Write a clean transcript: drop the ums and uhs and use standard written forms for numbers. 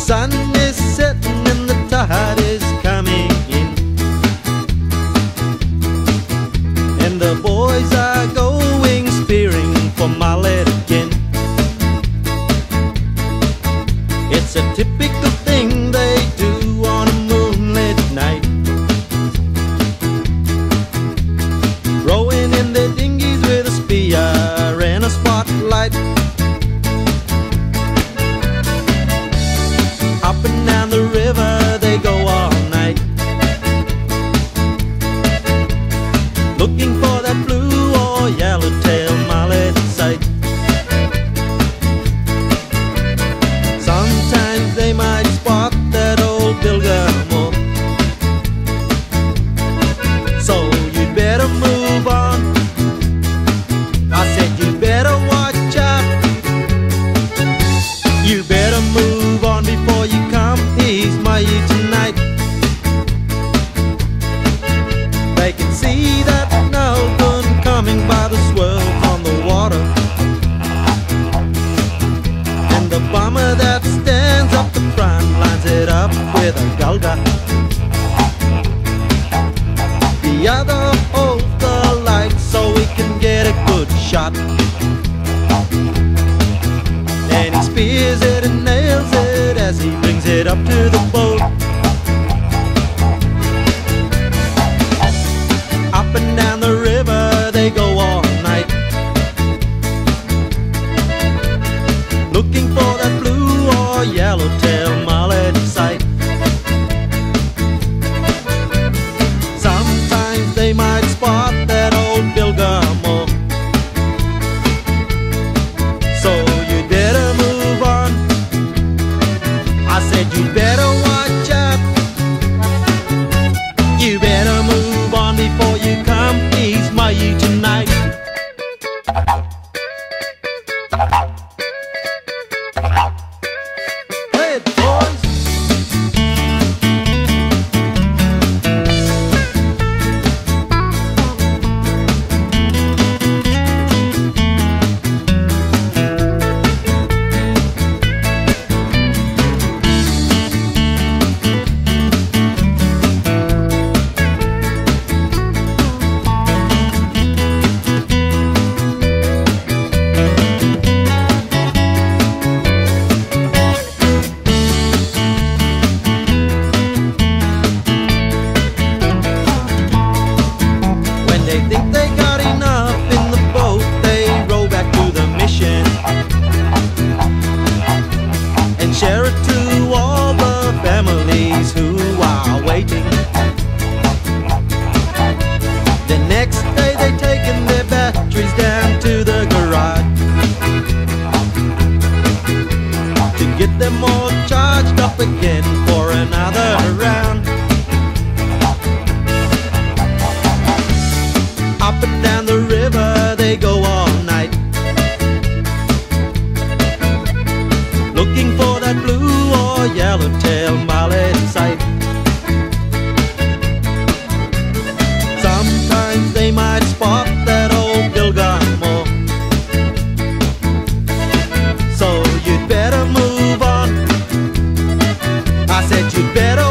sun is setting and the tide is coming in, and the boys are going spearing for mullet again. It's a typical thing they do on a moonlit night, rowing in their dinghies with a spear and a spotlight. Up and down the river they go all night, looking for that blue or yellowtail mullet sight. Sometimes they might spot that old bilgamore, so you'd better move on. I said you better watch out. You better move on before you come ease my tonight. They can see that Nelgun coming by the swirl on the water, and the bomber that stands up the front lines it up with a gulga. The other holds the light so we can get a good shot, and he spears it and nails it as he brings it up to the boat. Up and down the river they go all night, looking for that blue or yellowtail mullet sight. Sometimes they might spot that old bilgamore, so you'd better move on. I said you better watch out. You better move on before you come ease my tonight. Play it, boys. They think they got enough in the boat, they row back to the mission and share it to all the families who are waiting. The next day they taken their batteries down to the garage to get them all charged up again for another round. Up and down the river they go all night, looking for that blue or yellowtail mullet sight. Sometimes they might spot that old bilgamore, so you'd better move on. I said you'd better